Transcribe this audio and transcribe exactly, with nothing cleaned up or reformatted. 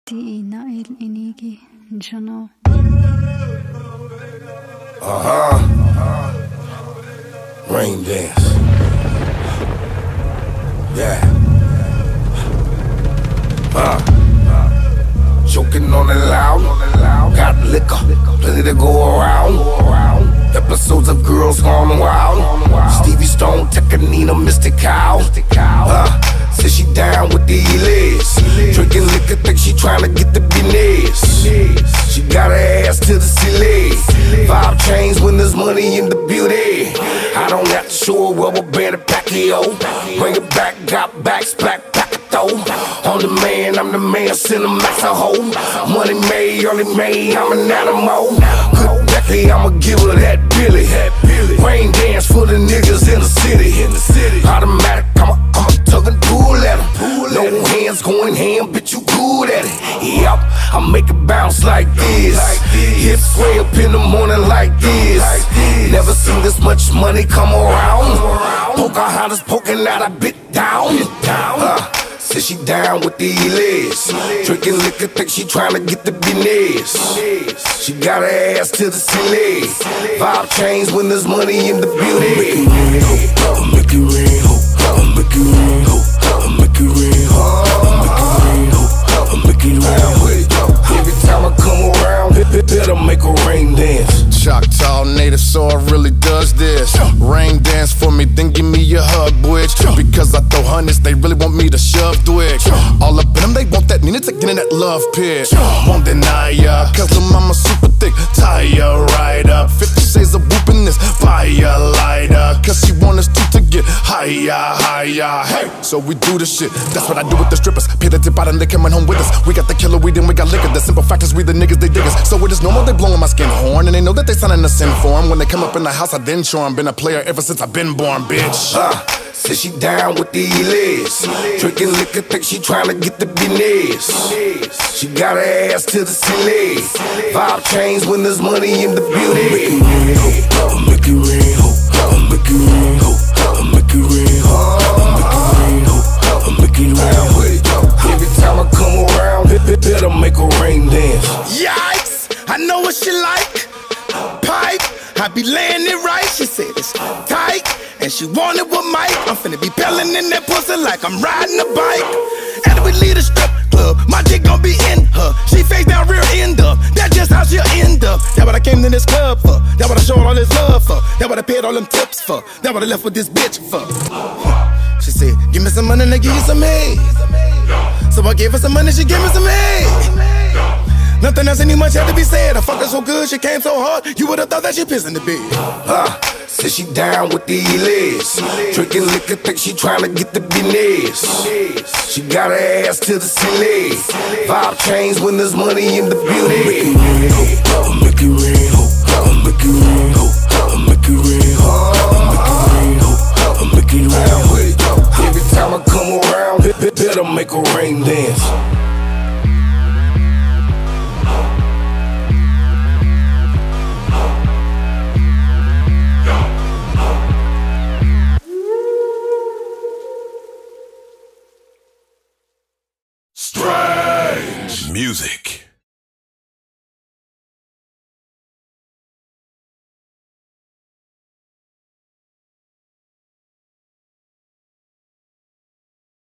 Di na il inigi jono. Uh-huh. Rain dance. Yeah. Uh. Choking on it loud. Got liquor, plenty to go around. Episodes of girls gone wild. Stevie Stone, Tekanina, Mister Cow. Uh. Says she down with the legs. Drinking liquor, think she tryna get the business. She got her ass to the ceiling. Five chains when there's money in the beauty. I don't have to show a rubber band of Pacquiao. Bring it back, got backs, black packet though. I'm the man, I'm the man, send a max a hoe. Money made, early made, I'm an animal. Good Becky, I'ma give her that Billy. Rain dance for the niggas in the city. Automatic, I'm a, I'm a tug and pull at em. No hands going ham, bitch, you good at it. Yup, I make it bounce like this. Hips way up in the morning like this. Never seen this much money come around. Pocahontas poking out a bit down. Uh, Says she down with the legs. Drinking liquor, think she tryna get the business. She got her ass to the ceiling. Five chains when there's money in the beauty. I'll make it rain, ho. I'll make it rain, ho. I'll make it rain, ho. I'll make it rain, ho. I'll make it rain, ho. Every time I come around, it better make a rain dance. Choctaw native, so it really does this. Rain dance for me, then give me a hug, bitch. Because I throw hundreds, they really want me to shove dwick. All up in them, they want that Nina to get in that love pit. Won't deny ya, cause the mama super thick. Tie ya right up, fifty shades of whooping this fire lighter. Cause she want us two to get higher, higher. Hey, so we do the shit, that's what I do with the strippers. Pay the tip out and they coming home with us. We got the killer weed and we got liquor. The simple fact is we the niggas, they dig us. So it is normal, they blowing my skin horn. And they know that they signing us in for 'em. When they come up in the house, I then show 'em. Been a player ever since I've been born, bitch. Uh, says she down with the legs. Drinking liquor, think she tryna get the business. She got her ass to the ceiling. Five chains when there's money in the beauty. I'll make it rain, ho. I'll make it rain, ho. I'll make it rain, ho. I'll make it rain, ho. I'll make it rain, ho. Every time I come around, it better make a rain dance. Yikes! I know what she like. Pipe, I be laying it right. She said it's tight, and she want it with Mike. I'm finna be pelling in that pussy like I'm riding a bike. After we leave the strip club, my dick gon' be in her. She face down, rear end up. That's just how she'll end up. That's what I came to this club for. That's what I showed all this love for. That's what I paid all them tips for. That's what I left with this bitch for. She said, give me some money and I give you some head. So I gave her some money, she gave me some head. Nothing else any much had to be said. I fucked her so good, she came so hard, you would've thought that she pissed in the bed. Uh, says she down with the legs. Drinking liquor, think she tryna get the business. She got her ass to the ceiling. Five chains when there's money in the beauty. I'll make it rain, ho. I'll make it rain, ho. I'll make it rain, ho. I'll make it rain, ho. I'll make it rain, ho. Every time I come around, it better make a rain dance. Strange music.